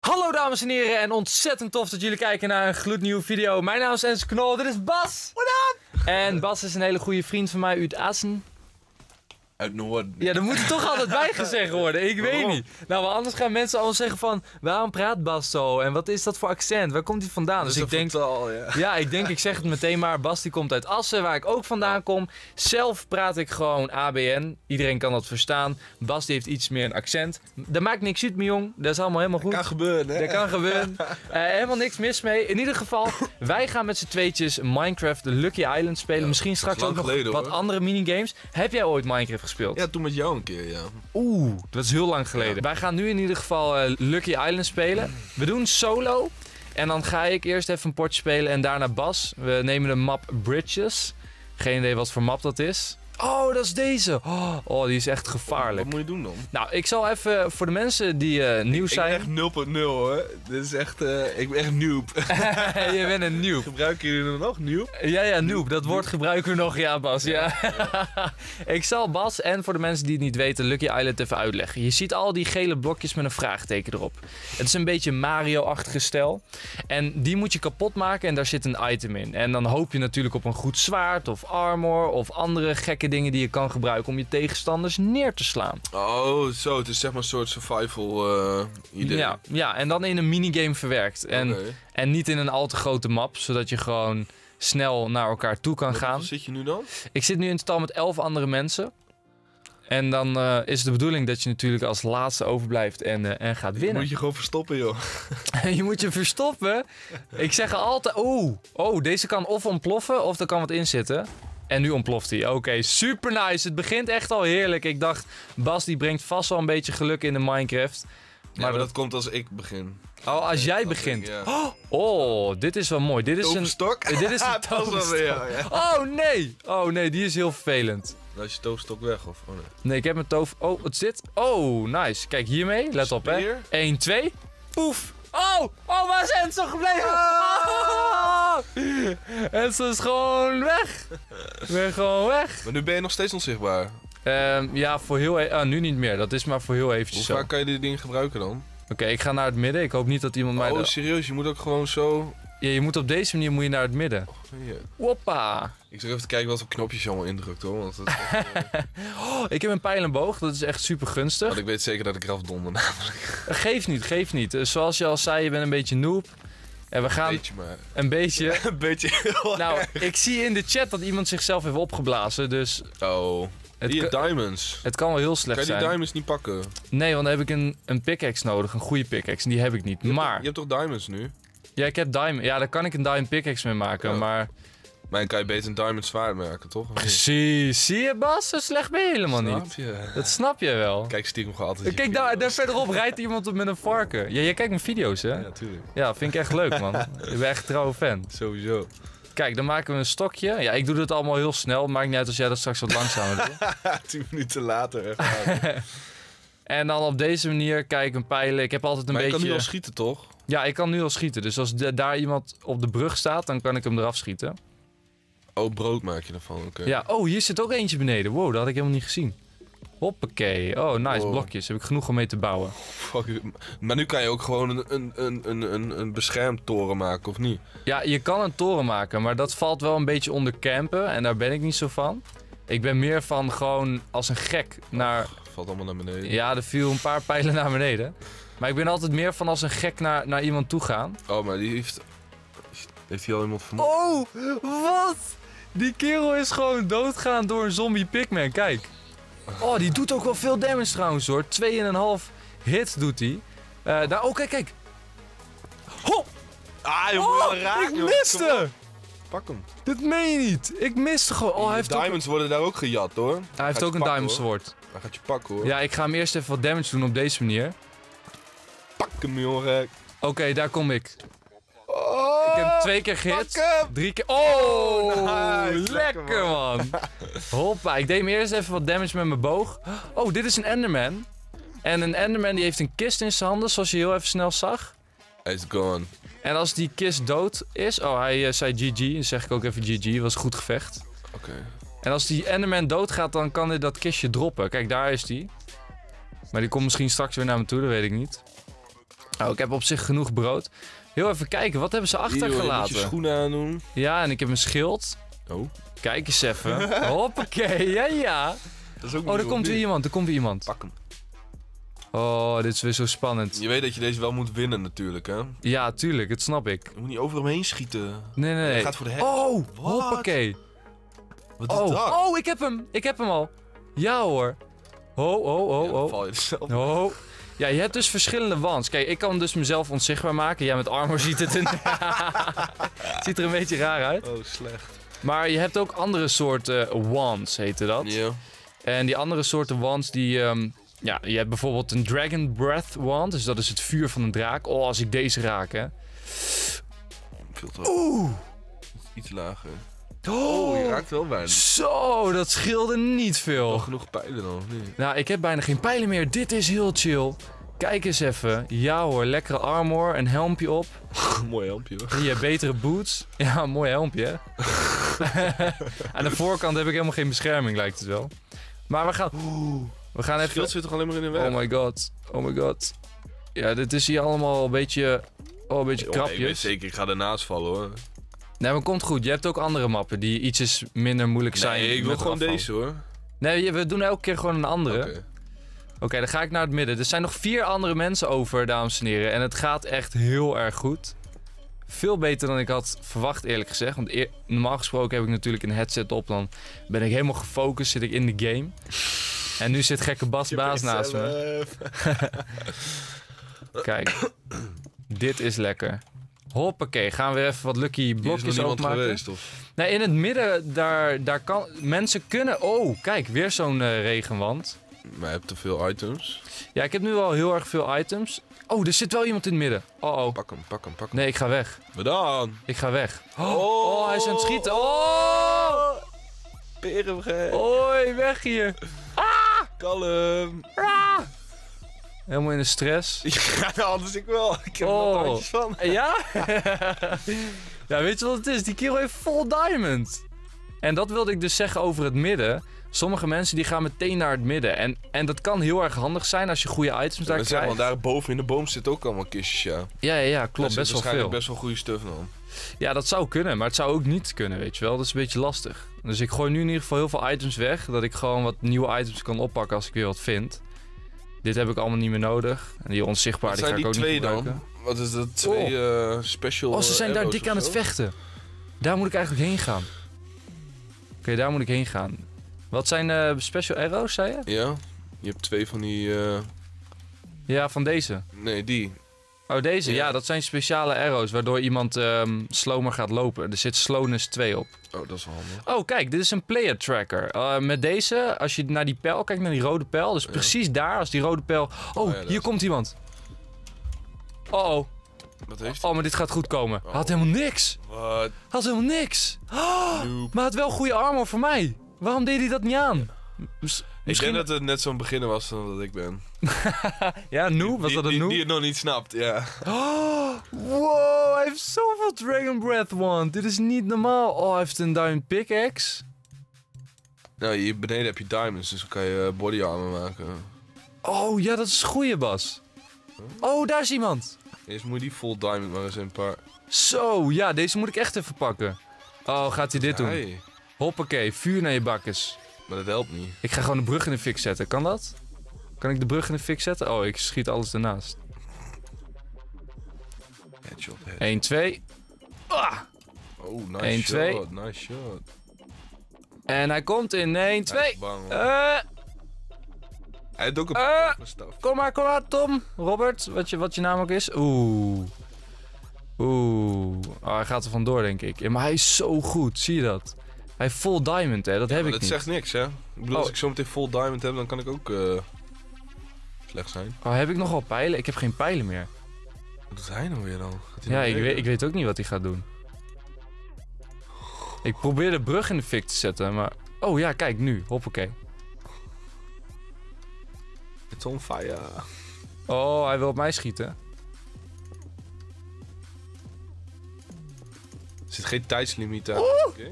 Hallo dames en heren en ontzettend tof dat jullie kijken naar een gloednieuwe video. Mijn naam is Enzo Knol, dit is Bas. What up? En Bas is een hele goede vriend van mij uit Assen. Uit Noorden. Ja, daar moet er toch altijd bij gezegd worden, ik weet niet. Nou, maar anders gaan mensen allemaal zeggen van, waarom praat Bas zo? En wat is dat voor accent? Waar komt hij vandaan? Dat dus is ik denk, vertaal, ja. ik zeg het meteen maar, Bas die komt uit Assen, waar ik ook vandaan kom. Zelf praat ik gewoon ABN, iedereen kan dat verstaan. Bas die heeft iets meer een accent. Daar maakt niks uit, mijn jong, dat is allemaal helemaal goed. Kan gebeuren, hè? Dat kan gebeuren. Helemaal niks mis mee. In ieder geval, wij gaan met z'n tweetjes Minecraft Lucky Island spelen. Ja, Misschien straks ook nog geleden, wat andere minigames. Heb jij ooit Minecraft gespeeld? Ja, toen met jou een keer, ja. Oeh, dat is heel lang geleden. Wij gaan nu in ieder geval Lucky Island spelen. We doen solo. En dan ga ik eerst even een potje spelen en daarna Bas. We nemen de map Bridges. Geen idee wat voor map dat is. Oh, dat is deze. Oh, die is echt gevaarlijk. Wat moet je doen dan? Nou, ik zal even voor de mensen die nieuw zijn. Ik ben echt 0.0 hoor. Dit is echt, ik ben echt noob. Je bent een noob. Gebruiken jullie hem nog, noob? Ja, noob. Dat woord gebruiken we nog, ja Bas. Ja. Ik zal Bas en voor de mensen die het niet weten, Lucky Island even uitleggen. Je ziet al die gele blokjes met een vraagteken erop. Het is een beetje Mario-achtige stijl. En die moet je kapot maken en daar zit een item in. En dan hoop je natuurlijk op een goed zwaard of armor of andere gekke dingen die je kan gebruiken om je tegenstanders neer te slaan. Oh, zo. Het is zeg maar een soort survival idee. Ja, en dan in een minigame verwerkt. En niet in een al te grote map, zodat je gewoon snel naar elkaar toe kan gaan. Waar zit je nu dan? Ik zit nu in totaal met 11 andere mensen. En dan is de bedoeling dat je natuurlijk als laatste overblijft en gaat winnen. Moet je gewoon verstoppen, joh. Je moet je verstoppen. Ik zeg altijd, deze kan of ontploffen of er kan wat in zitten. En nu ontploft hij. Oké, super nice. Het begint echt al heerlijk. Ik dacht, Bas die brengt vast wel een beetje geluk in de Minecraft. Maar dat komt als ik begin. Oh, als jij begint. Ja. Oh, dit is wel mooi. Dit is toverstok? Dit is een toverstok. Oh nee, die is heel vervelend. Dan is je toverstok weg, of? Oh, nee. Nee, ik heb mijn Oh, het zit. Oh, nice. Kijk hiermee. Let op, hè. 1, 2. Poef. Oh, waar is Enzo gebleven? Oh! Enzo is gewoon weg. Ik ben gewoon weg. Maar nu ben je nog steeds onzichtbaar. Ja, voor heel nu niet meer. Dat is maar voor heel eventjes Hoe vaak kan je dit ding gebruiken dan? Oké, ik ga naar het midden. Ik hoop niet dat iemand mij... Oh, serieus? Je moet ook gewoon zo... Ja, je moet op deze manier naar het midden. Ja. Hoppa. Ik zal even te kijken wat voor knopjes je allemaal indrukt, hoor. Want dat ik heb een pijl en boog. Dat is echt super gunstig. Want ik weet zeker dat ik eraf donder namelijk. Geef niet. Zoals je al zei, je bent een beetje noob. En we gaan... Beetje maar. Een beetje. Een beetje heel Nou, erg. ik zie in de chat dat iemand zichzelf heeft opgeblazen, dus... Oh. Hier, diamonds. Het kan wel heel slecht zijn. Kan je die zijn. diamonds niet pakken? Nee, want dan heb ik een pickaxe nodig. Een goede pickaxe. En die heb ik niet. Maar... Je hebt toch diamonds nu? Ja, ik heb diamond. Ja, daar kan ik een diamond pickaxe mee maken, Ja. Maar dan kan je beter een diamond zwaard maken, toch? precies. Zie je, Bas? Zo slecht ben je helemaal niet. Snap je? Dat snap je wel. Kijk stiekem gewoon altijd. Kijk, daar verderop rijdt iemand op met een varken. Ja, jij kijkt mijn video's, hè? Ja, tuurlijk. Ja, vind ik echt leuk, man. Ik ben echt een trouwe fan. Sowieso. Kijk, dan maken we een stokje. Ja, ik doe dit allemaal heel snel. Maakt niet uit als jij dat straks wat langzamer doet. 10 minuten later. En dan op deze manier, kijk, een pijlen. Ik heb altijd een Maar je beetje... kan nu al schieten, toch? Ja, ik kan nu al schieten. Dus als daar iemand op de brug staat, dan kan ik hem eraf schieten. Oh, brood maak je ervan, oké. Ja, hier zit ook eentje beneden. Wow, dat had ik helemaal niet gezien. Hoppakee. Oh, nice. Wow. Blokjes. Heb ik genoeg om mee te bouwen. Fuck it. Maar nu kan je ook gewoon een beschermtoren maken, of niet? Ja, je kan een toren maken, maar dat valt wel een beetje onder campen. En daar ben ik niet zo van. Ik ben meer van gewoon als een gek naar... Valt allemaal naar beneden. Ja, er viel een paar pijlen naar beneden. Maar ik ben altijd meer van als een gek naar iemand toe gaan. Oh, maar die heeft... Heeft hij al iemand vermoord? Oh, wat? Die kerel is gewoon doodgaan door een zombie pigman, kijk. Oh, die doet ook wel veel damage trouwens hoor. 2,5 hit doet hij. Kijk. Ho! Ah, je moet wel raken, ik joh. miste! Pak hem. Dit meen je niet. Ik miste gewoon. Oh, hij heeft ook, Diamonds worden daar ook gejat, hoor. hij heeft ook een diamond sword. Hij gaat je pakken, hoor. Ja, ik ga hem eerst even wat damage doen op deze manier. Pak hem, jongen. Oké, daar kom ik. Oh, Ik heb hem 2 keer gehit. pak hem. 3 keer. Oh, Nice, lekker man. Hoppa, ik deed hem eerst even wat damage met mijn boog. Oh, dit is een Enderman. En een Enderman die heeft een kist in zijn handen, zoals je heel even snel zag. Hij is gone. En als die kist dood is... Oh, hij zei GG. Dan zeg ik ook even GG. Was een goed gevecht. Oké. En als die Enderman doodgaat, dan kan hij dat kistje droppen. Kijk, daar is die. Maar die komt misschien straks weer naar me toe, dat weet ik niet. Oh, ik heb op zich genoeg brood. Heel even kijken, wat hebben ze Hier, joh, je moet je achtergelaten? schoenen aandoen. Ja, en ik heb een schild. Oh, Kijk eens even. Hoppakee, ja. dat is ook Oh, er komt weer iemand, er komt weer iemand. Pak hem. Oh, dit is weer zo spannend. Je weet dat je deze wel moet winnen natuurlijk, hè? Ja, tuurlijk, dat snap ik. Je moet niet over hem heen schieten. Nee. Hij gaat voor de hek. Oh, Wat? hoppakee. Wat is Oh, dat? oh, ik heb hem al. Ja hoor. Oh. Ja, dan val je er zelf. Oh. Ja, je hebt dus verschillende wands. Kijk, ik kan dus mezelf onzichtbaar maken. Ja, met armor ziet het ziet er een beetje raar uit. Oh, slecht. Maar je hebt ook andere soorten wands, heette dat. Ja. En die andere soorten wands, die... ja, je hebt bijvoorbeeld een Dragon Breath wand. Dus dat is het vuur van een draak. Oh, als ik deze raak, hè. Veel te Oeh. Iets lager. Oh, Oh, je raakt wel bijna. Zo, dat scheelde niet Wel veel. genoeg pijlen dan, of niet? Nou, ik heb bijna geen pijlen meer. Dit is heel chill. Kijk eens even. Ja hoor, lekkere armor, een helmpje op. Mooi helmpje, hoor. Hier, betere boots. Ja, een mooi helmpje, hè? Aan de voorkant heb ik helemaal geen bescherming, lijkt het wel. Maar we gaan Het even... schild zit toch alleen maar in de weg? Oh my god. Oh my god. Ja, dit is hier allemaal een beetje... Oh, een beetje Jongen, ik weet krapjes. zeker, ik ga ernaast vallen, hoor. Nee, maar komt goed. Je hebt ook andere mappen die ietsjes minder moeilijk zijn. Nee, ik wil met gewoon afval. deze, hoor. Nee, we doen elke keer gewoon een andere. Oké. Oké, dan ga ik naar het midden. Er zijn nog 4 andere mensen over, dames en heren. En het gaat echt heel erg goed. Veel beter dan ik had verwacht, eerlijk gezegd. Want normaal gesproken heb ik natuurlijk een headset op. Dan ben ik helemaal gefocust, zit ik in de game. En nu zit gekke Bas Baas naast me. Kijk, dit is lekker. Hoppakee, gaan we weer even wat lucky Hier is nog blokjes niemand openmaken. geweest, of? Nee, in het midden, daar kan... Mensen kunnen... Oh, kijk, weer zo'n regenwand. Maar je hebt te veel items. Ja, ik heb nu al heel erg veel items. Oh, er zit wel iemand in het midden. Oh. Pak hem, pak hem, pak hem. Nee, ik ga weg. Maar dan? Ik ga weg. Oh, hij is aan het schieten. Oh! Perenvrij. Hoi, weg hier. Kalm. Helemaal in de stress. Ja, anders ik wel. Ik heb er Oh. nog handjes van. Ja? Ja, weet je wat het is? Die kerel heeft vol diamond. En dat wilde ik dus zeggen over het midden. Sommige mensen die gaan meteen naar het midden. En dat kan heel erg handig zijn als je goede items daar Maar zeg krijgt. maar, daar boven in de boom zitten ook allemaal kistjes, ja. Ja, Daar klopt. zit Best wel waarschijnlijk veel. best wel goede stuff dan. Ja, dat zou kunnen, maar het zou ook niet kunnen, weet je wel. Dat is een beetje lastig. Dus ik gooi nu in ieder geval heel veel items weg. Dat ik gewoon wat nieuwe items kan oppakken als ik weer wat vind. Dit heb ik allemaal niet meer nodig. En die onzichtbaar, Wat die ga zijn ik die ook niet twee gebruiken. dan? Wat is dat? Twee special Oh, ze zijn daar arrows dik of aan het zo? vechten. Daar moet ik eigenlijk heen gaan. Oké, daar moet ik heen gaan. Wat zijn special arrows, zei je? Ja, je hebt twee van die... Ja, van deze. Nee, die. Oh, deze? Ja. Ja, dat zijn speciale arrows waardoor iemand slower gaat lopen. Er zit slowness 2 op. Oh, dat is wel handig. Oh, kijk, dit is een player tracker. Met deze, als je naar die pijl kijkt, naar die rode pijl. Dus precies daar, als die rode pijl... Oh, ja, daar hier is komt iemand. Oh, Wat heeft oh, maar dit gaat goed komen. Hij had helemaal niks. Wat? Hij had helemaal niks. Oh, Noob. maar hij had wel goede armor voor mij. Waarom deed hij dat niet aan? Ik denk dat het net zo'n beginner was dan dat ik ben. Ja, noob? Was dat een noob? Die het nog niet snapt, ja. Oh, wow, hij heeft zoveel Dragon Breath wand. Dit is niet normaal. Oh, hij heeft een diamond pickaxe. Nou, hier beneden heb je diamonds, dus dan kan je body armor maken. Oh, ja, dat is een goeie, Bas. Oh, daar is iemand. Eerst moet je die full diamond maar eens een paar... Zo, ja, deze moet ik echt even pakken. Oh, gaat hij dit doen? Hey, Hoppakee, vuur naar je bakkes. maar dat helpt niet. Ik ga gewoon de brug in de fik zetten. Kan dat? Kan ik de brug in de fik zetten? Oh, ik schiet alles ernaast. Headshot, 1, 2. Ah! Oh, nice 1, shot, 2. nice shot. En hij komt in 1, Hij 2. is bang, hoor. Eh, Hij heeft ook een staf. kom maar, Tom. Robert, wat je naam ook is. Oeh. Oh, hij gaat er vandoor, denk ik. Ja, maar hij is zo goed, zie je dat? Hij heeft full diamond, hè? Dat heb ik Dat niet. zegt niks, hè? Ik bedoel, als Oh. ik zo meteen full diamond heb, dan kan ik ook slecht zijn. Oh, heb ik nog wel pijlen? Ik heb geen pijlen meer. Wat doet hij nou weer dan? Gaat hij Ja, nou weer? ik weet ook niet wat hij gaat doen. Ik probeer de brug in de fik te zetten, maar... Oh ja, kijk, nu. Hoppakee. It's on fire. Oh, hij wil op mij schieten. Er zit geen tijdslimiet aan. Oké.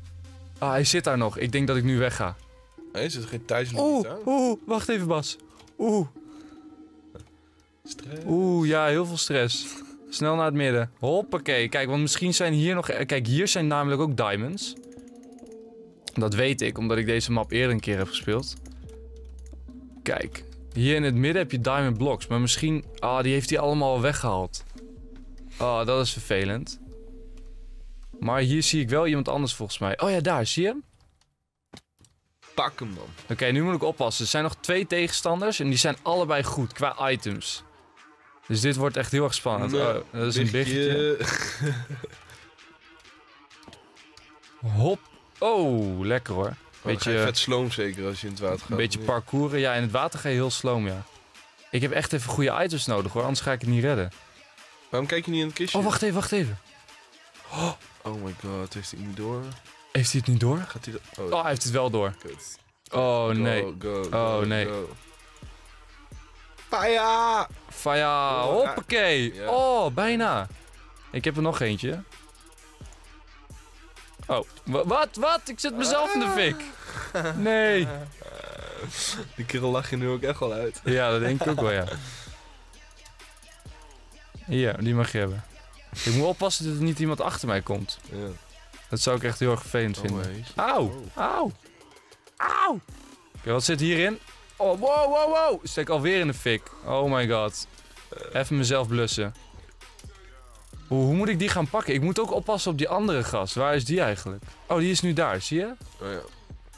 Ah, hij zit daar nog. Ik denk dat ik nu wegga. Nee, er zit geen tijdslimiet aan. Wacht even, Bas. Oeh. Stress. Oeh, ja, heel veel stress. Snel naar het midden. Hoppakee. Kijk, want misschien zijn hier nog... Kijk, hier zijn namelijk ook diamonds. Dat weet ik, omdat ik deze map eerder een keer heb gespeeld. Kijk. Hier in het midden heb je diamond blocks. Maar misschien... Ah, die heeft hij allemaal al weggehaald. Ah, dat is vervelend. Maar hier zie ik wel iemand anders volgens mij. Oh ja, daar. Zie je hem? Pak hem dan. Oké, nu moet ik oppassen. Er zijn nog 2 tegenstanders en die zijn allebei goed qua items. Dus dit wordt echt heel erg spannend. Nee, Oh, dat is een biggetje. Hop. Oh, lekker hoor. Beetje vet sloom zeker als je in het water gaat. Een beetje parcouren. Ja, in het water ga je heel sloom, ja. Ik heb echt even goede items nodig hoor, anders ga ik het niet redden. Waarom kijk je niet in het kistje? Oh, wacht even, wacht even. Oh my god, heeft hij het niet door? Heeft hij het niet door? Gaat hij dat... Oh, hij heeft het wel door. kut. Oh, nee. Go, nee. go. Fire! Faya, hoppakee. Ja. Oh, bijna. Ik heb er nog eentje. Oh, wat? Ik zet mezelf in de fik. Nee. Die kerel lach je nu ook echt wel uit. Ja, dat denk ik ook wel, ja. Hier, die mag je hebben. Ik moet oppassen dat er niet iemand achter mij komt. Ja. Dat zou ik echt heel erg vervelend vinden. hey. Auw, auw, auw. Oké, wat zit hierin? Oh, wow. Steek alweer in de fik. Oh my god. Even mezelf blussen. Hoe moet ik die gaan pakken? Ik moet ook oppassen op die andere gast. Waar is die eigenlijk? Oh, die is nu daar, zie je? Oh ja.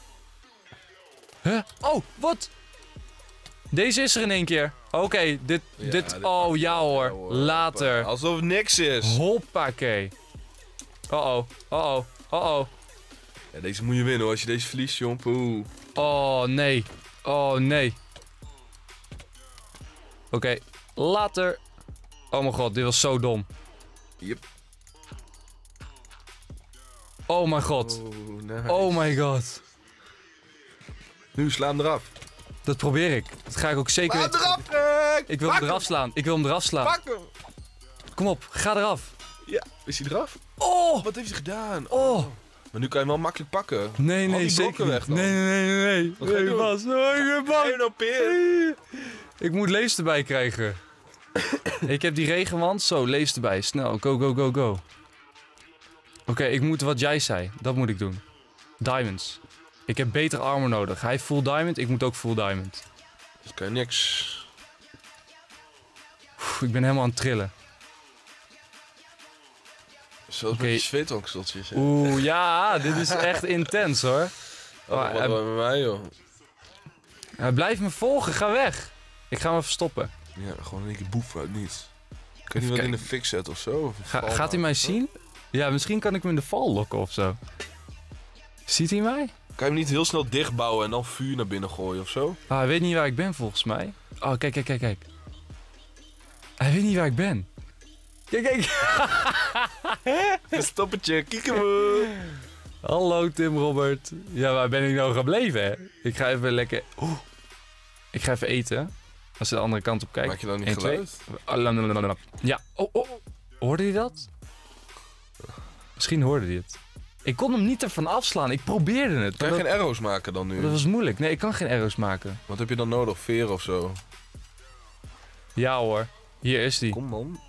Huh? Oh, wat? Deze is er in één keer. Oké, dit... Oh, ja hoor. Later. Alsof het niks is. Hoppakee. Oh-oh. Ja, deze moet je winnen hoor. Als je deze verliest, jong. Oeh. Oh, nee. Oh, nee. Oké, later. Oh mijn god, dit was zo dom. Yep. Oh mijn god. Oh, nice. Oh my god. Nu, sla hem eraf. Dat probeer ik. Dat ga ik ook zeker Sla hem weten. eraf, Frank! Ik wil hem eraf slaan. Ik wil hem eraf slaan. Pak hem! Kom op, ga eraf. Ja, is hij eraf? Oh! Wat heeft hij gedaan? Oh! Maar nu kan je hem wel makkelijk pakken. Nee, Haal nee, die zeker blokken niet. weg dan. Nee. Wat ga je doen? Bas. Oh, ik ben bang. Ga je nou, Peer? Ik moet lees erbij krijgen. Ik heb die regenwand. Zo, lees erbij. Snel. Go. Oké, ik moet wat jij zei. Dat moet ik doen. Diamonds. Ik heb beter armor nodig. Hij heeft full diamond. Ik moet ook full diamond. Dus kan je niks. Ik ben helemaal aan het trillen. Zelfs Oké. met je zweetonkseltjes. Oeh, ja. Dit is echt intens hoor. Wat met mij, joh. Hij blijft me volgen. Ga weg. Ik ga me verstoppen. Ja, gewoon in één keer boef uit niets. Kun je niet wat in de fik zetten of zo? Of een val Gaat hij mij zien? Ja, misschien kan ik hem in de val lokken of zo. Ziet hij mij? Kan je hem niet heel snel dichtbouwen en dan vuur naar binnen gooien of zo? Ah, hij weet niet waar ik ben volgens mij. Oh, kijk. Hij weet niet waar ik ben. Kijk. Een stoppertje, kiekeboe. Hallo Tim Robert. Ja, waar ben ik nou gebleven, hè? Ik ga even lekker... Oeh. Ik ga even eten. Als je de andere kant op kijkt. Maak je dan niet 1, 2. geluid? Ja. Oh. Hoorde je dat? Misschien hoorde hij het. Ik kon hem niet ervan afslaan. Ik probeerde het. Kan je maar geen arrows maken dan nu? dat was moeilijk. Nee, ik kan geen arrows maken. Wat heb je dan nodig? Veer of zo? Ja hoor. Hier is die. Kom dan.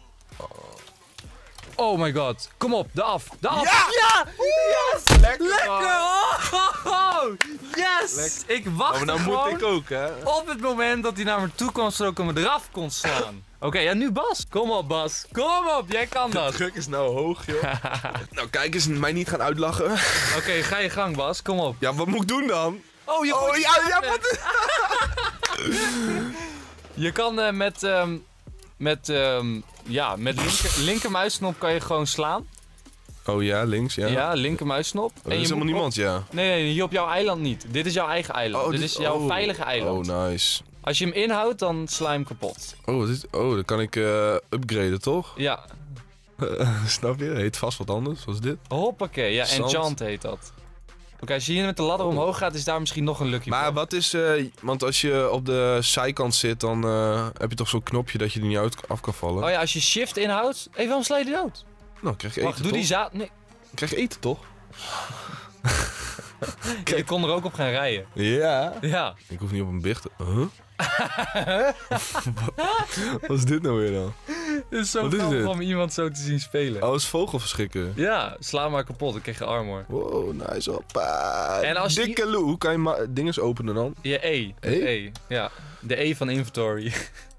Oh my god. Kom op, de af. Ja! Ja! Yes! Lekker! Lekker! Oh, yes! Lekker. Ik wacht Maar nou gewoon moet ik ook, hè? op het moment dat hij naar me toe kwam, zodat ik hem eraf kon slaan. Oké, ja nu Bas. Kom op Bas. Kom op, jij kan De dat. druk is nou hoog, joh. Nou, kijk eens, mij niet gaan uitlachen. Oké, ga je gang Bas. Kom op. Ja, wat moet ik doen dan? Oh, je Oh, ja, wat? Je kan met linkermuisknop kan je gewoon slaan. Oh ja, links, ja. Ja, linkermuisknop. Oh, er is helemaal niemand, ja. Nee, hier op jouw eiland niet. Dit is jouw eigen eiland. Dit is jouw veilige eiland. Oh, nice. Als je hem inhoudt, dan sla je hem kapot. Dan kan ik upgraden, toch? Ja. Snap je? Heet vast wat anders, zoals dit. Hoppakee. Ja, Zand. enchant heet dat. Oké, als je hier met de ladder omhoog gaat, is daar misschien nog een lucky Maar block. wat is... want als je op de zijkant zit, dan heb je toch zo'n knopje dat je er niet af kan vallen. Oh ja, als je shift inhoudt... Hé, waarom sla je die dood? Nou, krijg je eten, Wacht, doe toch? die zaad... Nee. Krijg je eten, toch? Ik kon er ook op gaan rijden. Ja. Ja. Ik hoef niet op een bicht te... Huh? Wat is dit nou weer dan? Het is zo Wat is grappig dit? om iemand zo te zien spelen. Oh, is vogelverschrikken. Ja, sla maar kapot. Dan krijg je armor. Wow, nice. Hoppa. En als je- Dikke Lou. Kan je dinges openen dan? Je E. E? E. Ja. De E van inventory.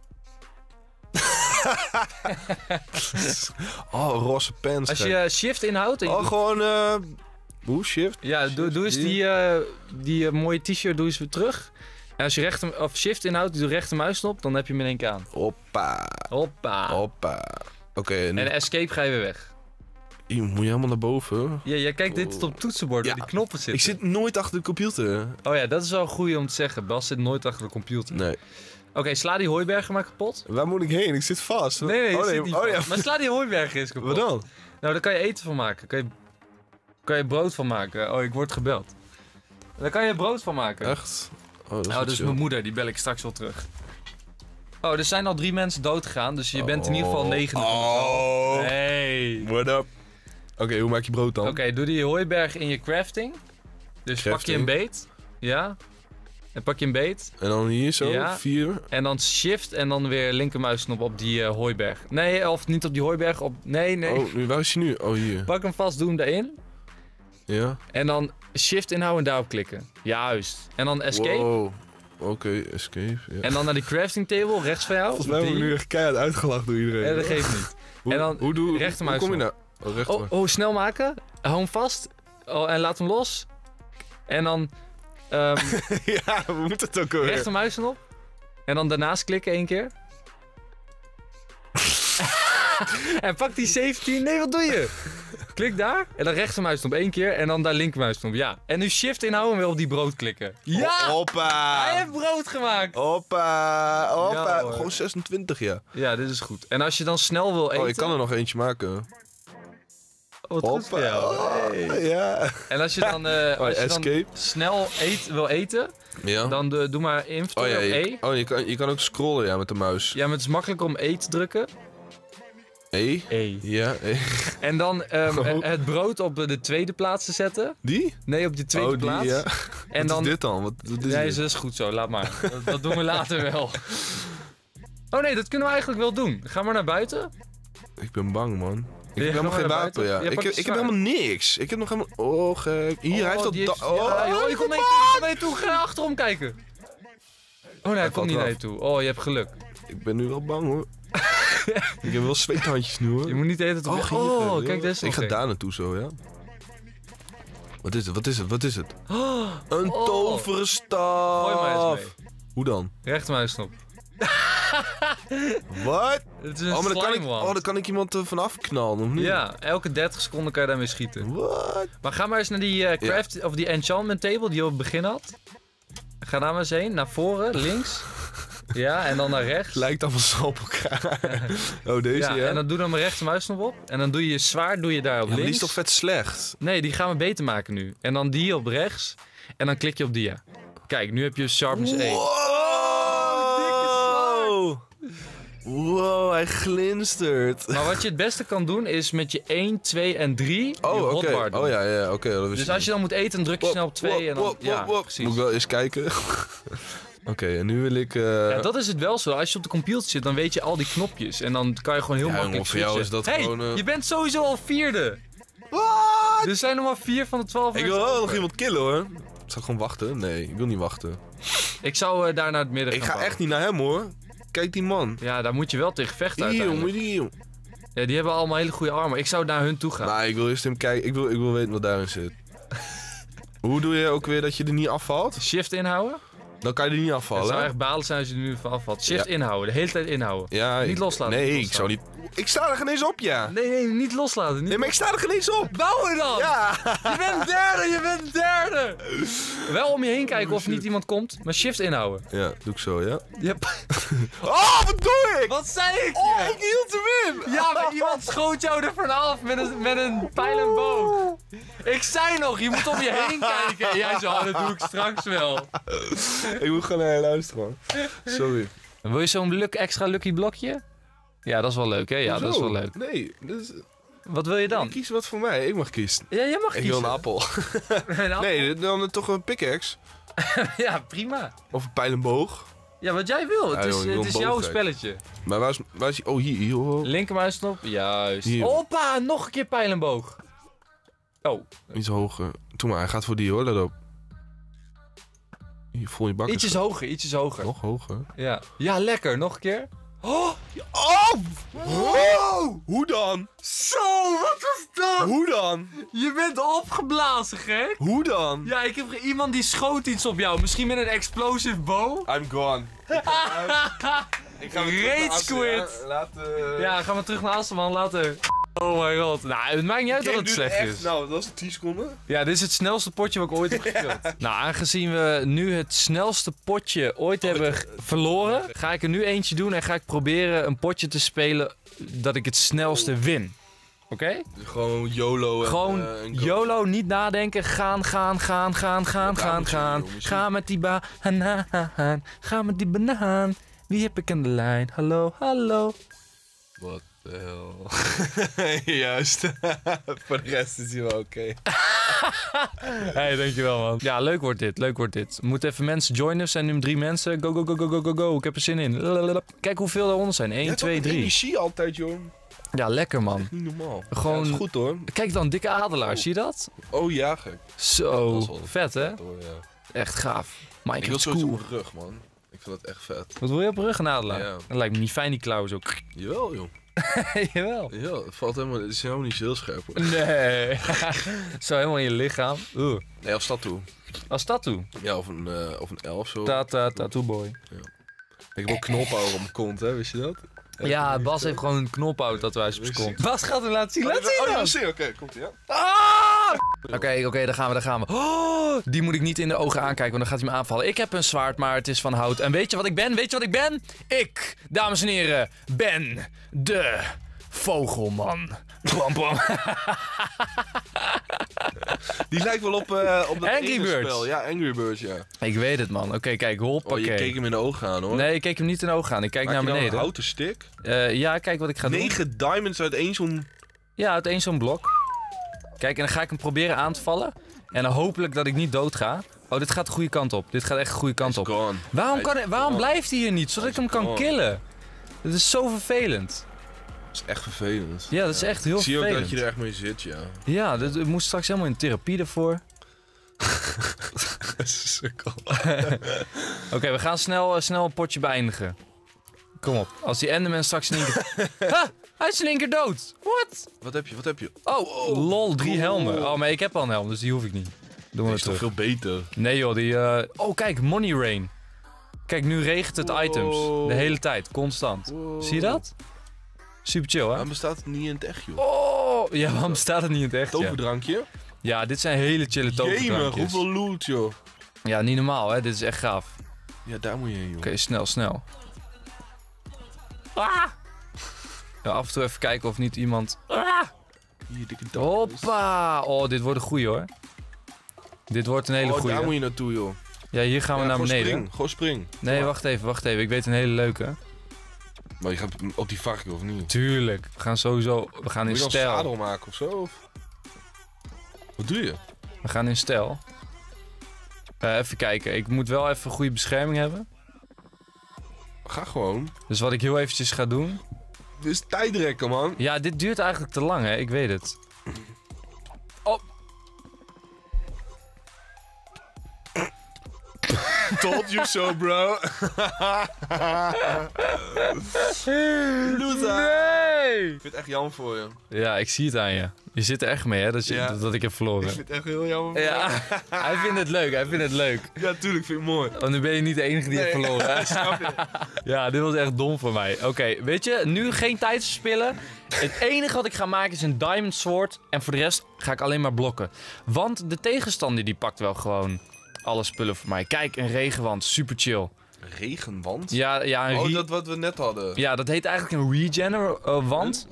Oh, roze pens. Als gek. je shift inhoudt... en je Oh, doet- gewoon... Hoe? Shift? Ja, doe eens die mooie t-shirt doe eens weer terug. En als je of shift inhoudt, doe rechtermuisknop, dan heb je hem in één keer aan. Hoppa. Hoppa. Hoppa. Oké, en En escape ga je weer weg. hier moet je helemaal naar boven. Ja, jij kijkt dit op het toetsenbord waar Ja, die knoppen zitten. Ik zit nooit achter de computer. Oh ja, dat is wel een goeie om te zeggen. Bas zit nooit achter de computer. Nee. Oké, sla die hooibergen maar kapot. Waar moet ik heen? Ik zit vast. Nee, je oh, zit niet oh ja. vast. Maar sla die hooibergen eens kapot. Wat dan? Nou, daar kan je eten van maken. Kan je brood van maken. Oh, ik word gebeld. Daar kan je brood van maken. Echt? Oh, dat is Oh, wel dus chill. mijn moeder, die bel ik straks wel terug. Oh, er zijn al 3 mensen dood gegaan, dus je bent in ieder geval 9. Oh. Hey. What up? Oké, hoe maak je brood dan? Oké, doe die hooiberg in je crafting. Dus pak je Crafting. een beet. Ja. En pak je een beet. En dan hier zo, Ja. 4. En dan shift en dan weer linkermuisknop op die hooiberg. Nee, of niet op die hooiberg. Nee. Oh, waar is hij nu? Oh, hier. Pak hem vast, doe hem daarin. Ja. En dan shift inhouden en daarop klikken. Juist. En dan escape. Wow. Oké, escape. Ja. En dan naar die crafting table rechts van jou. Volgens mij worden we nu echt keihard uitgelachen door iedereen. Ja, dat geeft niet. Hoe, en dan hoe kom je rechtermuisknop. nou? Oh, rechter. Oh, snel maken. Hou hem vast. Oh, en laat hem los. En dan Ja, we moeten het ook weer. rechtermuisknop. En dan daarnaast klikken 1 keer. En pak die 17. Nee, wat doe je? Klik daar. En dan rechtermuisknop 1 keer. En dan daar linkermuisknop. Ja. En nu shift inhouden en weer op die brood klikken. Ja! Hoppa! Hij heeft brood gemaakt. Hoppa! Hoppa! Ja, hoor. Gewoon 26, ja. Ja, dit is goed. En als je dan snel wil eten... Oh, ik kan er nog eentje maken. Wat goed voor jou. Hey. Ja. En als je dan, als je dan escape. snel wil eten, Ja. dan doe maar inventory Oh ja, op E. je kan ook scrollen ja, met de muis. Ja, maar het is makkelijker om E te drukken. E? E. Ja, E. En dan Oh. het brood op de tweede plaats te zetten. Die? Nee, op de tweede Oh, die, plaats. ja. En Wat dan... is dit dan? Wat is Nee, dit? dat is goed zo. Laat maar. Dat doen we later wel. Oh nee, dat kunnen we eigenlijk wel doen. Ga maar naar buiten. Ik ben bang, man. Ik Ja, heb ga helemaal maar geen naar wapen, buiten. ja. Ja, Ik pak heb, je ik heb zwaard. helemaal niks. Ik heb nog helemaal... Oh, gek. Hier, hij heeft dat... die da- Oh, ja, joh, je komt naar je toe. Ga achterom kijken. Oh nee, hij komt valt niet naar eraf. je toe. Oh, je hebt geluk. Ik ben nu wel bang, hoor. Ik heb wel zweethandjes nu, hoor. Je moet niet de hele tijd op... hier, Oh, joh. kijk, deze is Ik nog ga gek. daar naartoe zo, ja. Wat is het? Wat is het? Wat is het? Een Oh. toveren staf. Gooi maar eens mee. Hoe dan? Rechtermuisknop. Wat? Het is een Oh, maar dan kan ik, slimewand. dan kan ik iemand vanaf knallen, of niet? Ja, elke 30 seconden kan je daarmee schieten. Wat? Maar ga maar eens naar die craft of die enchantment table die je op het begin had. Ga daar maar eens heen, naar voren, links. Ja, en dan naar rechts. Lijkt allemaal zo op elkaar. Oh, deze, ja? Ja, en dan doe dan mijn rechtermuisknop op. En dan doe je zwaard doe je daar op Ja, maar die links. is toch vet slecht? Nee, die gaan we beter maken nu. En dan die op rechts. En dan klik je op die. Ja. Kijk, nu heb je sharpness 1. Wow! Wow, hij glinstert. Maar wat je het beste kan doen is met je 1, 2 en 3 je Oh, oké. hotbar doen. Oh ja, oké. dat wist Dus ik als je dan moet eten, dan druk je niet. snel op 2 en dan... Wop, Ja, wop. precies. Moet ik wel eens kijken. Oké, en nu wil ik... Ja, dat is het wel zo. Als je op de computer zit, dan weet je al die knopjes. En dan kan je gewoon heel Ja, makkelijk jongen, voor jou switchen. is dat hey, gewoon, je bent sowieso al 4e. Wat? Er zijn nog maar 4 van de 12 Ik wil wel nog iemand killen, hoor. Zal ik gewoon wachten? Nee, ik wil niet wachten. Ik zou daar naar het midden Ik gaan ga bouwen. echt niet naar hem, hoor. Kijk die man. Ja, daar moet je wel tegen vechten Die jongen, uiteindelijk. die jongen. Ja, die hebben allemaal hele goede armen. Ik zou naar hun toe gaan. Maar ik wil eerst hem kijken. Ik wil weten wat daarin zit. Hoe doe je ook weer dat je er niet afvalt? Shift inhouden. Dan kan je er niet Het afvallen. zou echt balen zijn als je er nu van afvalt. Shift Ja. inhouden. De hele tijd inhouden. Ja, Niet loslaten, Nee, niet ik zou niet... Ik sta er geen eens op, ja. Nee, niet loslaten. Niet Nee, maar ik sta er geen eens op. bouwen dan! Ja. Je bent derde, je bent derde! Wel om je heen kijken of niet iemand komt, maar shift inhouden. Ja, doe ik zo, ja. Yep. Oh, wat doe ik? Wat zei ik Oh, je? ik hield hem in. Ja, maar iemand schoot jou er vanaf met een pijl en boog. Ik zei nog, je moet om je heen kijken. En jij zo, oh, dat doe ik straks wel. Ik moet gewoon naar je luisteren, man. Sorry. Wil je zo'n extra lucky blokje? Ja, dat is wel leuk, hè? Ja, dat is wel leuk. Nee, dus, Wat wil je dan? kies wat voor mij. Ik mag kiezen. Ja, jij mag Ik kiezen. wil een appel. Een appel? Nee, dan toch een pickaxe. Ja, prima. Of een pijl en boog. Ja, wat jij wil. Het Ja, is, joh, je wil het is een jouw boog, spelletje. Maar waar is hij? Oh, hier hoor. Linkermuisknop. Juist. Hier. Hoppa, nog een keer pijl en boog. Oh, Iets hoger. Doe maar, hij gaat voor die hoor, let op. Hier, vol je bakken. ietsjes hoger, ietsjes hoger. Nog hoger. Ja. Ja, lekker. Nog een keer. Oh! Wow! Hoe dan? Zo, wat was dat? Hoe dan? Je bent opgeblazen, gek. Hoe dan? Ja, ik heb iemand die schoot iets op jou. Misschien met een explosive bow? I'm gone. Ik ga weer Rage terug naar Assen, quit. ja. Laat, Ja, gaan we terug naar Asselman. Later. Oh mijn god. Nou, het maakt niet uit dat het slecht is. Nou, dat was 10 seconden. Ja, dit is het snelste potje wat ik ooit heb gespeeld. Nou, aangezien we nu het snelste potje ooit hebben verloren, ga ik er nu eentje doen en ga ik proberen een potje te spelen dat ik het snelste win. Oké? Gewoon YOLO en... Gewoon en go. YOLO, niet nadenken. Gaan. Ga met die banaan. Ga met die banaan. Wie heb ik aan de lijn? Hallo. Wat de hel. Juist. Voor de rest is hij wel oké. Hey, dankjewel man. Ja, leuk wordt dit. We moeten even mensen joinen. Er zijn nu 3 mensen. Go. Ik heb er zin in. Kijk hoeveel er onder zijn. 1, 2, 3. energie altijd, joh. Ja, lekker man. Niet normaal. Gewoon- Ja, dat is goed hoor. Kijk dan, dikke adelaar. Zie je dat? Oh ja, gek. Zo. Dat is wel Vet hè? Hoor, ja. Echt gaaf. Ik wil Minecraft sowieso cool. op mijn rug, man. Ik vind dat echt vet. Wat wil je op rug een adelaar? Ja. Dat lijkt me niet fijn die klauwen zo. Jawel, joh. Jawel. Ja, het valt helemaal... Het is helemaal niet zo heel scherp, hoor. Nee. Zo helemaal in je lichaam. Nee, als tattoo. Als tattoo. Ja, of een elf zo. Tattoo boy. Ik heb ook knophouden op mijn kont, hè. Wist je dat? Ja, Bas heeft gewoon een knophout tatoeage op zijn kont. Bas gaat hem laten zien. Laat zien Oh, dan. ja, zie. Oké, komt ie, ja. Oké, daar gaan we. Oh, die moet ik niet in de ogen aankijken, want dan gaat hij me aanvallen. Ik heb een zwaard, maar het is van hout. En weet je wat ik ben? Ik, dames en heren, ben de vogelman. Bam, bam. Die lijkt wel op dat Angry ene Birds. spel. Ja, Angry Birds, ja. Ik weet het, man. Oké, kijk, Oh, hoppakee. je keek hem in de ogen aan, hoor. Nee, ik keek hem niet in de ogen aan. Ik kijk Maak naar je nou beneden. een houten stick? Ja, kijk wat ik ga doen. 9 diamonds uit één zo'n... Ja, uit één zo'n blok. Kijk, en dan ga ik hem proberen aan te vallen. En dan hopelijk dat ik niet dood ga. Oh, dit gaat de goede kant op. Dit gaat echt de goede kant op. Gone. Waarom blijft hij hier niet? Zodat ik hem kan gone. killen. Dat is zo vervelend. Dat is echt vervelend. Ja, dat is echt heel Ik zie ook vervelend. dat je er echt mee zit, ja. Ja, ik moest straks helemaal in therapie ervoor. Sukkel. Oké, we gaan snel een potje beëindigen. Kom op. Als die Enderman straks in één keer... Ha! Hij is in één keer dood. What? Wat heb je? Oh, lol, 3 helmen. Oh, maar ik heb al een helm, dus die hoef ik niet. Doen we Dat is toch terug. veel beter. Nee joh, die... Oh, kijk, Money Rain. Kijk, nu regent het items. De hele tijd, constant. Wow. Zie je dat? Super chill, hè? Waarom bestaat het niet in het echt, joh? Oh! Ja, waarom staat het niet in het echt? Ja, Toverdrankje? ja dit zijn hele chille Jemig, toverdrankjes. hoeveel loot, joh. Ja, niet normaal, hè? Dit is echt gaaf. Ja, daar moet je heen, joh. Oké, snel. Ah! Ja, af en toe even kijken of niet iemand... Ah! Hier, dikke dag. Hoppa! Oh, dit wordt een goeie, hoor. Dit wordt een hele Oh, goeie. daar moet je naartoe, joh. Ja, hier gaan we naar beneden. Gewoon spring. Nee, wacht even. Ik weet een hele leuke. Maar je gaat op die varken, of niet? Tuurlijk. We gaan sowieso... We gaan in Moet je dan een stijl. zadel maken of zo? Of? Wat doe je? We gaan in stijl. Even kijken. Ik moet wel even goede bescherming hebben. Ga gewoon. Dus wat ik heel eventjes ga doen... Dit is tijdrekken, man. Ja, dit duurt eigenlijk te lang, hè? Ik weet het. Oh. Told you so, bro. Loser. Nee! Ik vind het echt jammer voor je. Ja, ik zie het aan je. Je zit er echt mee, hè? Ja. Dat ik heb verloren. Ik vind het echt heel jammer voor Ja, hij vindt het leuk. je. Ja, tuurlijk. Vind ik mooi. Want nu ben je niet de enige die heeft verloren. Hè? Snap je? Ja, dit was echt dom voor mij. Oké, weet je, nu geen tijd verspillen. Het enige wat ik ga maken is een diamond sword. En voor de rest ga ik alleen maar blokken. Want de tegenstander die pakt wel gewoon alle spullen voor mij. Kijk, een regenwand, super chill. Regenwand? Ja, een Oh, dat wat we net hadden. ja, dat heet eigenlijk een regen wand.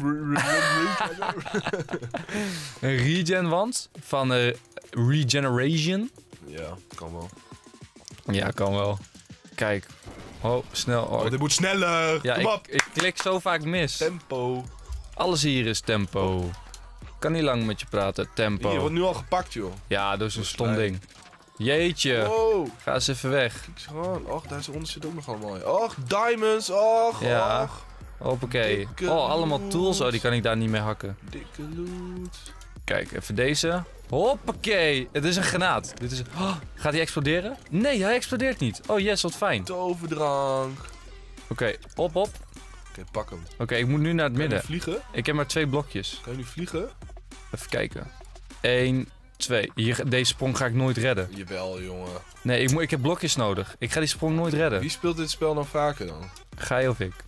Een regen wand van Regeneration. Ja, kan wel. Ja, kan wel. Kijk. Oh, snel. Oh, dit moet sneller. ja, Kom op. ik klik zo vaak mis. Tempo. Alles hier is tempo. Kan niet lang met je praten. Tempo. Hier, wordt nu al gepakt, joh. Ja, dat is een stom klein. ding. Jeetje. Wow. Ga eens even weg. Kijk eens gewoon. Och, daaronder zit ook nog allemaal. Och, diamonds. Och, Ja. och. Hoppakee. Dikke Oh, allemaal loot. tools. Oh, die kan ik daar niet mee hakken. Dikke loot. Kijk, even deze. Hoppakee. Het is een granaat. Dit is... Oh, gaat hij exploderen? Nee, hij explodeert niet. Oh yes, wat fijn. Toverdrank. Oké, op. Oké, pak hem. Oké, ik moet nu naar het Kan je nu midden. vliegen? Ik heb maar 2 blokjes. Kan je nu vliegen? Even kijken. 1, 2. Hier, deze sprong ga ik nooit redden. Jawel, jongen. Nee, ik heb blokjes nodig. Ik ga die sprong nooit redden. Wie speelt dit spel nou vaker dan? Gij of ik?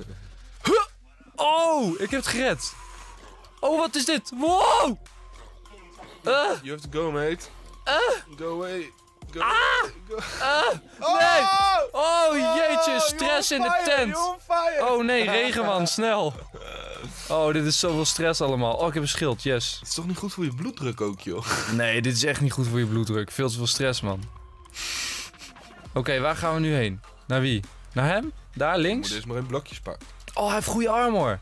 Oh, ik heb het gered. Oh, wat is dit? Wow! You have to go, mate. Go away. Go away. Go. Nee! Oh, jeetje, stress in de tent. Oh nee, regenman, snel. Oh, dit is zoveel stress allemaal. Oh, ik heb een schild, yes. Het is toch niet goed voor je bloeddruk ook, joh? Nee, dit is echt niet goed voor je bloeddruk. Veel te veel stress, man. Oké, waar gaan we nu heen? Naar wie? Naar hem? Daar, Je moet links? eerst maar een blokjes pakken. Oh, hij heeft goede armor.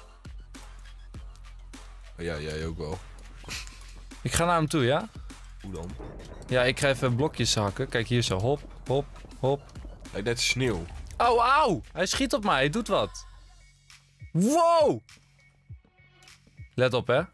Ja, jij ook wel. Ik ga naar hem toe, ja? Hoe dan? Ja, ik ga even blokjes hakken. Kijk, hier zo. Hop, hop, hop. Lijkt net sneeuw. Au, au! Hij schiet op mij, hij doet wat. Wow! Let op, hè.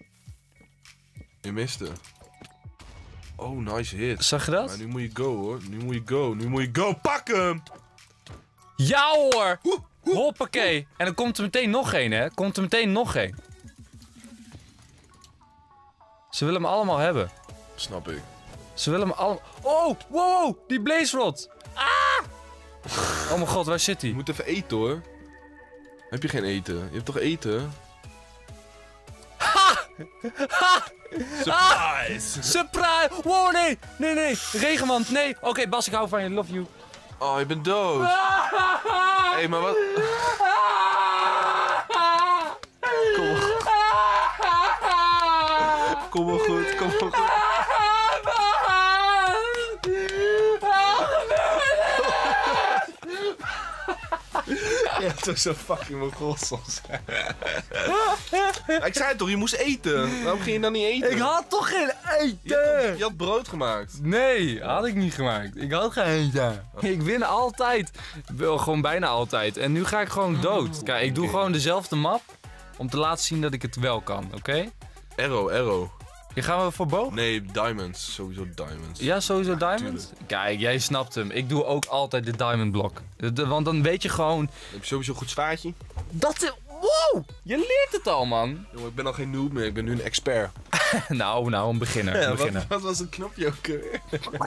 Je miste. Oh, nice hit. Zag je dat? Maar nu moet je go, hoor. Nu moet je go. Nu moet je go. Pak hem! Ja, hoor! Hoppakee. En dan komt er meteen nog één, hè. Komt er meteen nog één. Ze willen hem allemaal hebben. Snap ik. Ze willen hem allemaal... Oh, wow, die blaze rod. Ah! Oh mijn god, waar zit Je hij? moet even eten, hoor. Heb je geen eten? Je hebt toch eten? Surprise! Surprise! Wow, nee! Nee, nee. Regenman, nee. Oké, Bas, ik hou van je. Love you. Oh, je bent dood. Hé, maar wat... Kom maar. Kom maar goed, kom maar goed. Je hebt toch zo fucking mongool soms. Ik zei het toch, je moest eten. Waarom ging je dan niet eten? Ik had toch geen Je eten? had brood gemaakt. Nee, had ik niet gemaakt. Ik had geen eten. Ik win altijd. Wel, gewoon bijna altijd. En nu ga ik gewoon dood. Kijk, ik doe gewoon dezelfde map. Om te laten zien dat ik het wel kan, oké? Arrow. Hier gaan we voor Bo? Nee, diamonds. Sowieso diamonds. Ja, sowieso diamond? Tuurlijk. Kijk, jij snapt hem. Ik doe ook altijd de diamond blok. Want dan weet je gewoon... Dan heb je sowieso een goed zwaardje. Dat... Wow! Je leert het al, man. Jongen, ik ben al geen noob meer. Ik ben nu een expert. nou, een beginner. Een beginner. Wat was het knopje ook weer?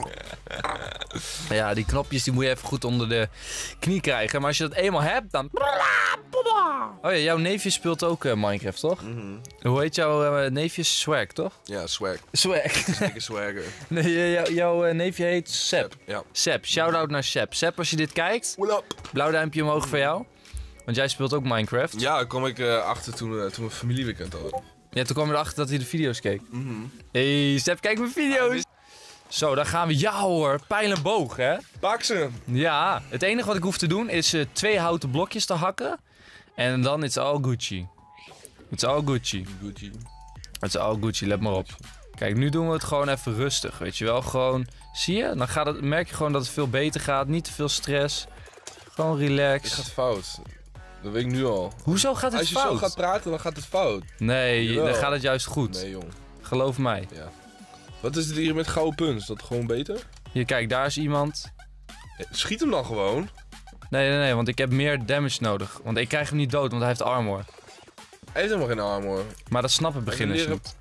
Ja, die knopjes die moet je even goed onder de knie krijgen. Maar als je dat eenmaal hebt, dan... Oh ja, jouw neefje speelt ook Minecraft, toch? Hoe heet jouw neefje? Swag, toch? Ja, swag. Swag. Dikke swagger. Nee, jouw neefje heet Seb. Ja. Seb, shout-out naar Seb. Seb, als je dit kijkt, What up? blauw duimpje omhoog voor jou. Want jij speelt ook Minecraft. Ja, daar kwam ik achter toen we familieweekend hadden. Ja, toen kwam je erachter dat hij de video's keek. Hey, Seb, kijk mijn video's. Zo, daar gaan we. Ja hoor, pijl en boog, hè? Pak ze! Ja, het enige wat ik hoef te doen is 2 houten blokjes te hakken. En dan it's all Gucci. It's all Gucci. Gucci. It's all Gucci, let maar op. Kijk, nu doen we het gewoon even rustig, weet je wel. Gewoon, zie je? Dan gaat het, merk je gewoon dat het veel beter gaat. Niet te veel stress. Gewoon Dit relax. gaat fout. Dat weet ik nu al. Hoezo gaat het Als je fout? zo gaat praten, dan gaat het fout. Nee, Jawel. dan gaat het juist goed. Nee, jong. Geloof mij. Ja. Wat is het hier met gouden punt? Is dat gewoon beter? Hier, kijk, daar is iemand. Schiet hem dan gewoon. Nee, want ik heb meer damage nodig. Want ik krijg hem niet dood, want hij heeft armor. Hij heeft helemaal geen armor. Maar dat snappen beginners leren- niet.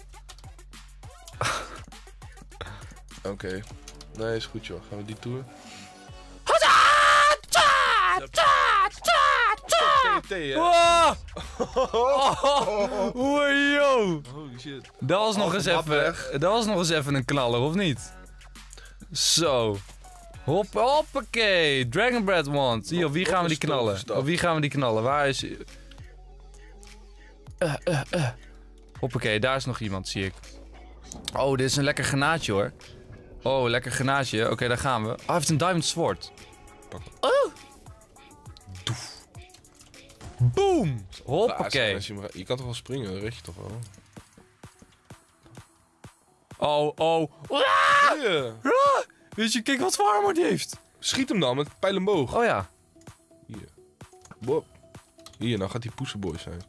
Oké. Nee, is goed joh. Gaan we die tour? TNT, hè? Wow! Wow! Holy shit. Dat was nog eens map even. weg. Dat was nog eens even een knaller, of niet? Zo. Hoppakee. Dragon Bread wand. Hier, op wie gaan we die knallen? Op wie gaan we die knallen? Waar is... Hoppakee, daar is nog iemand, zie ik. Oh, dit is een lekker granaatje, hoor. Oh, lekker granaatje. Oké, daar gaan we. Oh, hij heeft een diamond sword. Pak. Oh! Doef. Boom! Hoppakee. Je kan toch wel springen, dat weet je toch wel? Oh. Ah! Hier. Weet je, kijk wat voor armor die heeft. Schiet hem dan met pijl en boog. Oh ja. Hier. Bop. Hier, nou gaat die poesenboy zijn.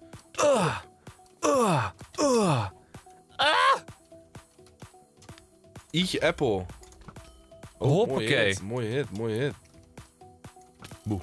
Eat je apple. Oh, Hoppakee. Mooie hit. Boe.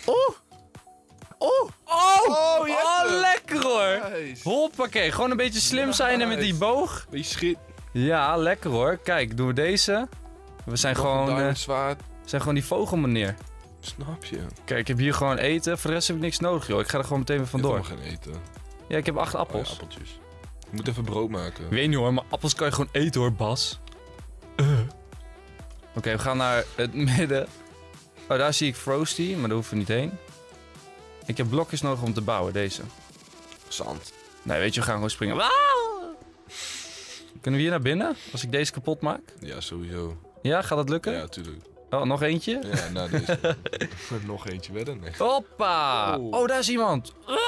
Oh, Jeppe. lekker hoor. Nice. Hoppakee, gewoon een beetje slim zijn en met die boog. Beetje schiet. Ja, lekker hoor. Kijk, doen we deze. We zijn gewoon, zwaard. die vogelmeneer. Snap je? Kijk, ik heb hier gewoon eten. Voor de rest heb ik niks nodig, joh. Ik ga er gewoon meteen weer vandoor. Ik heb helemaal geen eten. Ja, ik heb 8 appels. Oh, ja, appeltjes. Je moet even brood maken. Ik weet niet hoor, maar appels kan je gewoon eten hoor, Bas. Oké, we gaan naar het midden. Oh, daar zie ik Frosty, maar daar hoeven we niet heen. Ik heb blokjes nodig om te bouwen, deze. Zand. Nee, weet je, we gaan gewoon springen. Wauw! Kunnen we hier naar binnen, als ik deze kapot maak? Ja, sowieso. Ja, gaat dat lukken? Ja, tuurlijk. Oh, nog eentje? Ja, nou deze. Nog eentje verder? Nee. Hoppa! Oh. Oh, daar is iemand. Ah!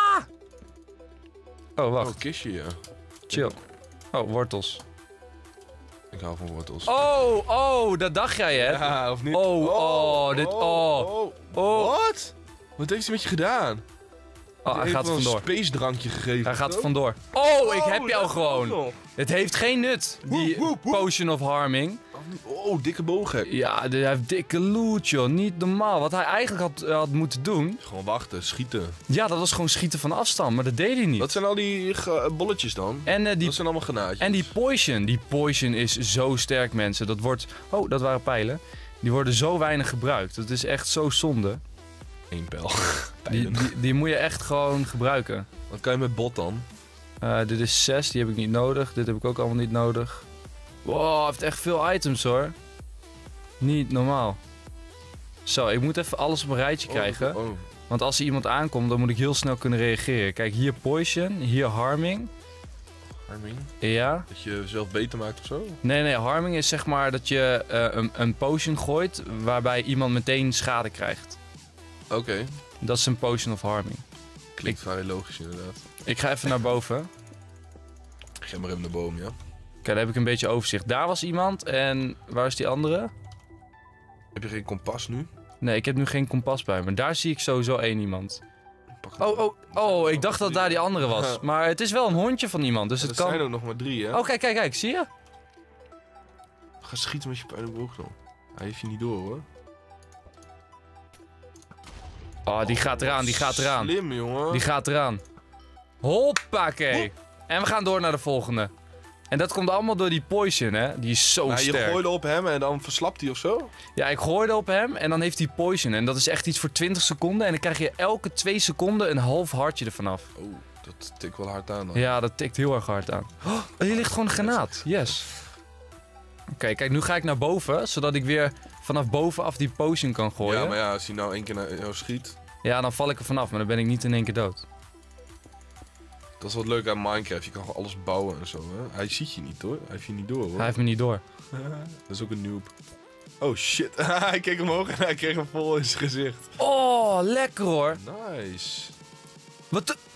Oh, wacht. Oh, kistje, ja. Chill. Oh, wortels. Ik hou van wortels. Oh, dat dacht jij, hè? Ja, of niet? Oh. Wat? Wat heeft hij met je gedaan? Oh, hij gaat er een vandoor. space drankje gegeven. Hij gaat er vandoor. Oh, ik heb jou dat gewoon. nog. Het heeft geen nut, die Woep, woep, woep. Potion of Harming. Oh, dikke bogen. Ja, hij heeft dikke loot, joh. Niet normaal. Wat hij eigenlijk had moeten doen... Gewoon wachten, schieten. Ja, dat was gewoon schieten van afstand, maar dat deed hij niet. Wat zijn al die bolletjes dan? En, Dat zijn allemaal granaatjes. en die poison. Die poison is zo sterk, mensen. Dat wordt... Oh, dat waren pijlen. Die worden zo weinig gebruikt. Dat is echt zo zonde. Eén pijl. Die moet je echt gewoon gebruiken. Wat kan je met bot dan? Dit is 6, die heb ik niet nodig. Dit heb ik ook allemaal niet nodig. Wow, hij heeft echt veel items hoor. Niet normaal. Zo, ik moet even alles op een rijtje krijgen. Oh. Want als er iemand aankomt, dan moet ik heel snel kunnen reageren. Kijk, hier poison, hier harming. Harming? Ja. Dat je jezelf beter maakt of zo? Nee, harming is zeg maar dat je een potion gooit waarbij iemand meteen schade krijgt. Oké. Dat is een potion of harming. Klinkt vrij logisch inderdaad. Ik ga even naar boven. Ga maar even naar boven, ja. Kijk, daar heb ik een beetje overzicht. Daar was iemand en waar is die andere? Heb je geen kompas nu? Nee, ik heb nu geen kompas bij me. Daar zie ik sowieso één iemand. Pak Oh, ik dacht dat daar die andere was. Maar het is wel een hondje van iemand, dus er het kan... zijn ook nog maar 3, hè? Oh, kijk, zie je? Ga schieten met je pijl en boog dan. Hij heeft je niet door, hoor. Oh, die gaat eraan. Slim, jongen. Die gaat eraan. Hoppakee. En we gaan door naar de volgende. En dat komt allemaal door die poison, hè? Die is zo Je sterk. gooide op hem en dan verslapt hij of zo? Ja, ik gooide op hem en dan heeft hij poison. En dat is echt iets voor 20 seconden. En dan krijg je elke 2 seconden een half hartje ervan af. Oh, dat tikt wel hard aan dan. Ja, dat tikt heel erg hard aan. Oh, hier ligt gewoon een granaat. Yes. Oké, kijk, nu ga ik naar boven. Zodat ik weer vanaf bovenaf die potion kan gooien. Ja, maar ja, als hij nou 1 keer naar jou schiet. Ja, dan val ik er vanaf. Maar dan ben ik niet in één keer dood. Dat is wat leuk aan Minecraft. Je kan gewoon alles bouwen en zo, hè. Hij ziet je niet, hoor. Hij heeft je niet door, hoor. Hij heeft me niet door. Dat is ook een noob. Oh, shit. Hij keek omhoog en hij kreeg hem vol in zijn gezicht. Oh, lekker hoor. Nice. Wat de...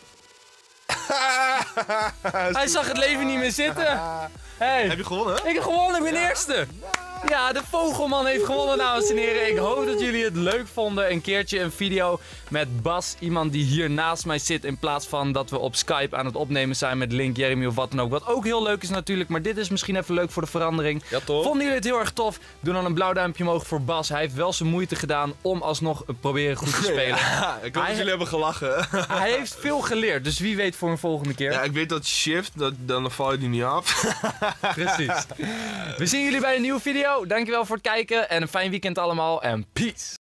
Hij zag het leven niet meer zitten. Hey. Heb je gewonnen? Ik heb gewonnen, ik ben eerste. Ja, de Vogelman heeft gewonnen, dames en heren. Ik hoop dat jullie het leuk vonden. Een keertje een video met Bas. Iemand die hier naast mij zit. In plaats van dat we op Skype aan het opnemen zijn met Link, Jeremy of wat dan ook. Wat ook heel leuk is natuurlijk. Maar dit is misschien even leuk voor de verandering. Ja, toch? Vonden jullie het heel erg tof? Doe dan een blauw duimpje omhoog voor Bas. Hij heeft wel zijn moeite gedaan om alsnog proberen goed te spelen. Ja, ik hoop dat jullie hebben gelachen. Hij heeft veel geleerd. Dus wie weet voor een volgende keer. Ja, ik weet dat shift, dan val je die niet af. Precies. We zien jullie bij een nieuwe video. Dankjewel voor het kijken en een fijn weekend allemaal. En peace.